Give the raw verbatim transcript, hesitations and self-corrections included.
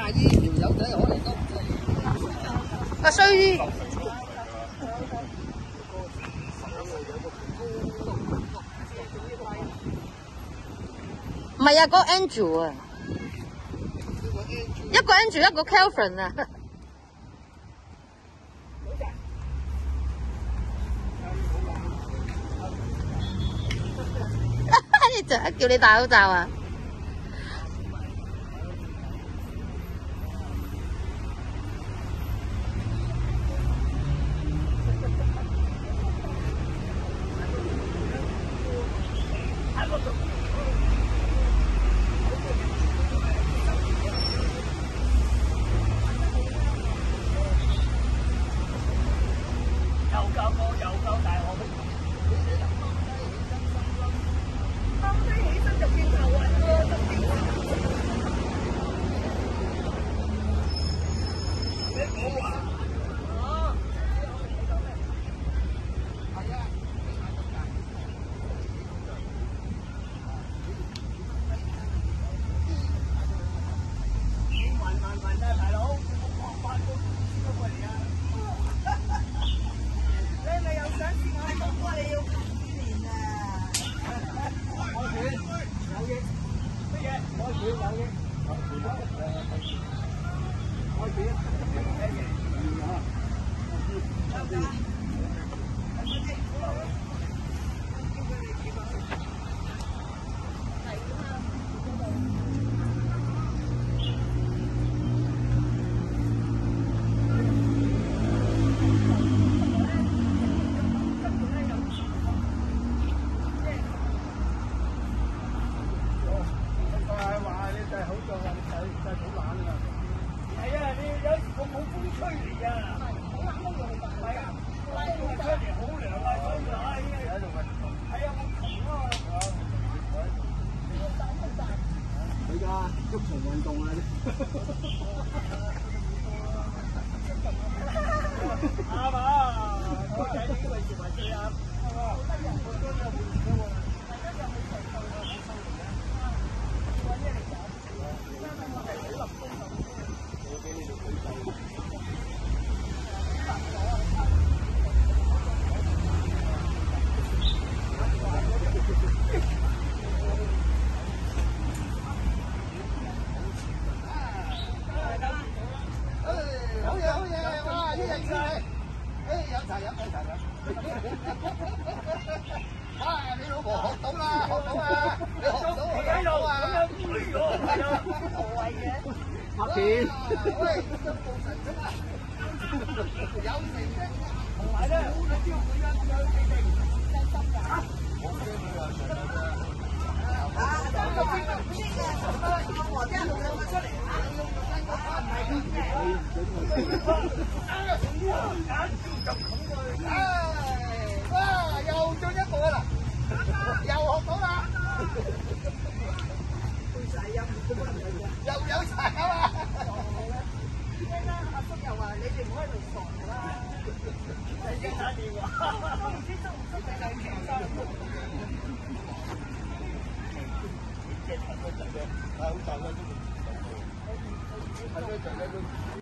哇！呢條友仔可能都唔得。 啊衰！唔係啊，嗰個 Andrew 啊，一個 Andrew 一個 Kelvin 啊。就叫你戴口罩啊！ 又夠高又夠大我。足球運動啊！啱啊！我睇呢個位置咪最啱，係嘛？哇！你老婆學到啦，學到啦，你學到我喺度啊！無謂嘅，拍片。喂，做神蹟啊！有成績，同埋咧，你知道佢而家有幾定真心㗎？我驚佢又上嚟啦。啊！咁就邊個邊嘅？我聽到兩個出嚟啊！用新個花唔係咁嘅。啊！仲要揀就咁去。哇！又進一步啦，又學到啦，又有柴啊嘛！聽啦，阿叔又話你哋唔好喺度傻啦，你先打電話，都唔知識唔識你兩件衫。即係睇佢仔嘅，係好大嘅都唔到，睇佢仔嘅都。